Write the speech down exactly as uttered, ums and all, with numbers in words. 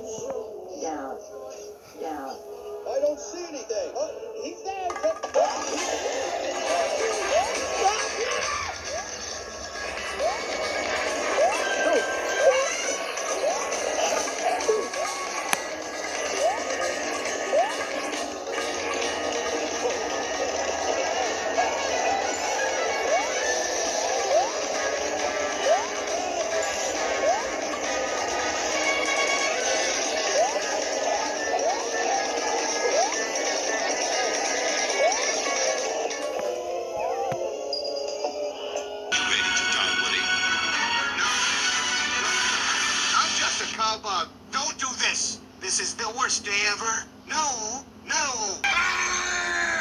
Down. Down. I don't see anything. Oh, he's there. Cowbug, don't do this. This is the worst day ever. No, no. Ah!